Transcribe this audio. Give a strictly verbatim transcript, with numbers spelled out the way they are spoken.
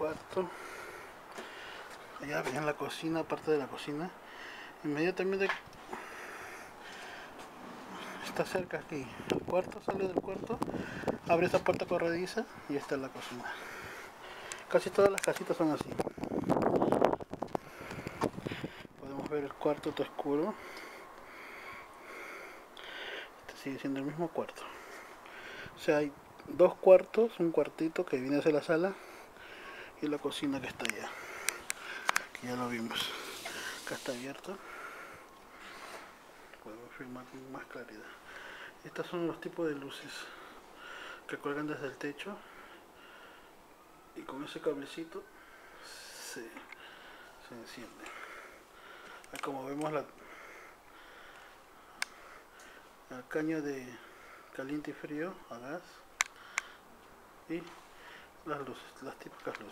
cuarto. Allá en la cocina, parte de la cocina. Inmediatamente está cerca aquí. El cuarto, sale del cuarto, abre esa puerta corrediza y está en la cocina. Casi todas las casitas son así. Podemos ver el cuarto todo oscuro. Este sigue siendo el mismo cuarto. O sea, hay dos cuartos, un cuartito que viene hacia la sala y la cocina que está allá, que ya lo vimos. Acá está abierto. Podemos filmar con más claridad. Estos son los tipos de luces que cuelgan desde el techo y con ese cablecito se, se enciende. Ahí como vemos la, la caña de caliente y frío a gas y las luces, las típicas luces.